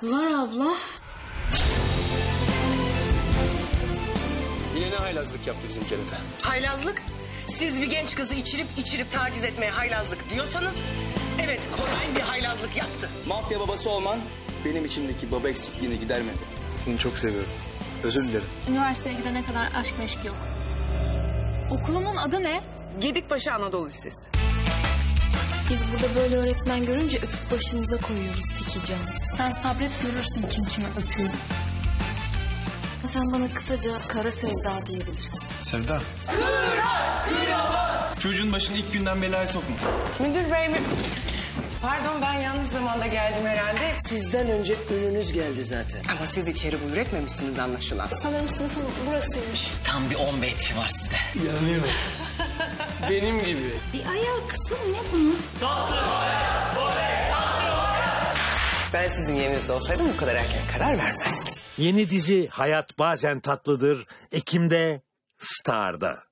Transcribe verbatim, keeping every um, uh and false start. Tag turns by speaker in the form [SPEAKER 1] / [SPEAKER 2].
[SPEAKER 1] Var abla.
[SPEAKER 2] Yine ne haylazlık yaptı bizim kerata?
[SPEAKER 3] Haylazlık? Siz bir genç kızı içirip içirip taciz etmeye haylazlık diyorsanız... evet, Koray bir haylazlık yaptı.
[SPEAKER 4] Mafya babası olman benim içimdeki baba eksikliğini gidermedi.
[SPEAKER 2] Seni çok seviyorum. Özür dilerim.
[SPEAKER 1] Üniversiteye gidene kadar aşk meşk yok. Okulumun adı ne?
[SPEAKER 3] Gedikbaşı Anadolu Lisesi.
[SPEAKER 5] Biz burada böyle öğretmen görünce öpüp başımıza koyuyoruz Tikican.
[SPEAKER 1] Sen sabret görürsün kim kimi öpüyor.
[SPEAKER 5] Sen bana kısaca kara sevda diyebilirsin.
[SPEAKER 2] Sevda.
[SPEAKER 6] Çocuğun başını ilk günden belaya sokma.
[SPEAKER 3] Müdür bey mi? Pardon, ben yanlış zamanda geldim herhalde.
[SPEAKER 7] Sizden önce ününüz geldi zaten.
[SPEAKER 3] Ama siz içeri buyur etmemişsiniz anlaşılan.
[SPEAKER 1] Sanırım sınıfın burasıymış.
[SPEAKER 8] Tam bir on beti var sizde.
[SPEAKER 2] Yanıyor. Benim gibi.
[SPEAKER 1] Bir ayağı kısa mı ne bunun?
[SPEAKER 3] Ben sizin yerinizde olsaydım bu kadar erken karar vermezdim.
[SPEAKER 9] Yeni dizi Hayat Bazen Tatlıdır. Ekim'de Star'da.